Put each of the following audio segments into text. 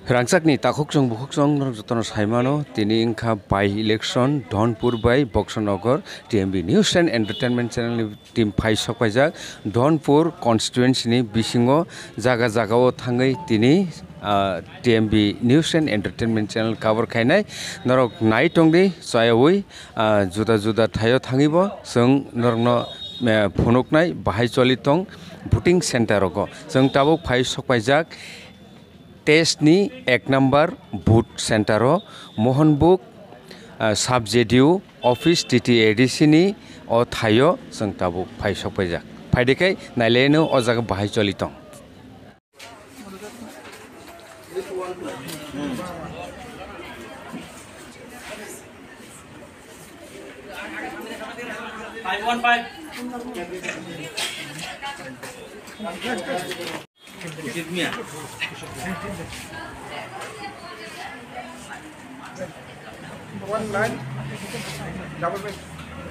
Rangsak ni takuk jong jotono saimano tini ingkha by election Dhahanpur by Boxonagar TMB News and Entertainment Channel ni team phai sokpaijak Dhahanpur constituency ni bisingo jaga jagao thangai tini TMB News and Entertainment Channel cover khainai norok nai tongdi chayawi juda juda thayo thangibo sung norokno phunuknai bahai choli tong voting center roko sung tabuk phai sokpaijak test नि 1 number booth centre मोहनबुक सब जेडिउ office TTADC नि ओ थायो जों Tabo phi सफैजा फाइदेखाय नायलेनो ओ जागा बाहाय चलि दं Give me a one line, double bed.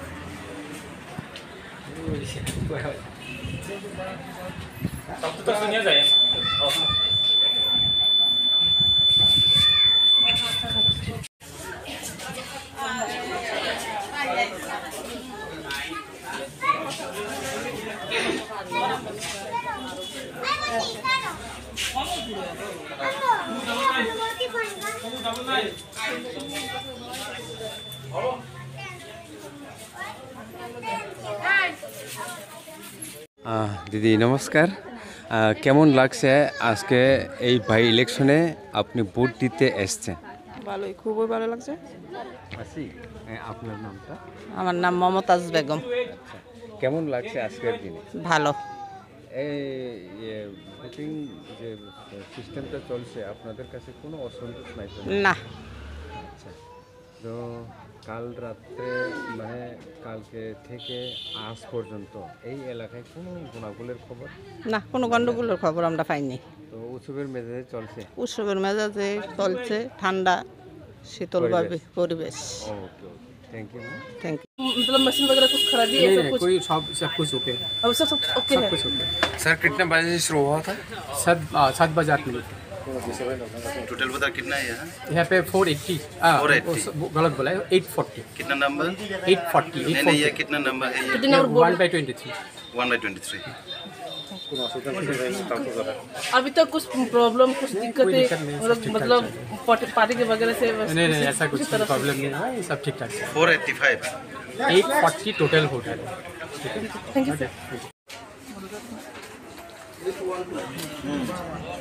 दीदी नमस्कार केमन लागছে আজকে এই বাই ইলেকশনে আপনি ভোট দিতে এসেছেন ভালোই খুবই ভালো লাগছে আসি আপনার নামটা আমার নাম মমতাজ বেগম কেমন লাগছে আজকের দিনে ভালো এই ভোটিং যে সিস্টেমটা চলছে আপনাদের কাছে কোনো অসন্তোষ নাই তো না আচ্ছা তো কাল রাতে মানে কালকে থেকে আজ পর্যন্ত এই এলাকায় কোনো গুণাগুলের খবর না কোনো গন্ডগোলের খবর আমরা পাইনি তো উৎসবের মেজাজে চলছে উৎসবের মেজাজে চলছে ঠান্ডা শীতলভাবে পরিবেশ okay thank you thank you मतलब मशीन वगैरह कुछ खराबी है नहीं, कोई सब कुछ ओके अब सब ओके है कुछ ओके सर कितने बजे से शुरू हुआ था 7:08 टोटल बता कितना है यहाँ पे 480 गलत बोला है 840 कितना नंबर 840 नहीं ये कितना नंबर है कितने नंबर बोर्ड 1/23 1/23 अभी तक कुछ प्रॉब्लम कुछ दिक्कतें मतलब पार्टी के वगैरह से नहीं ऐसा कुछ प्रॉब्लम नहीं है ये सब ठीक ठाक है 485 840 टोटल वोट है ठीक है थैंक यू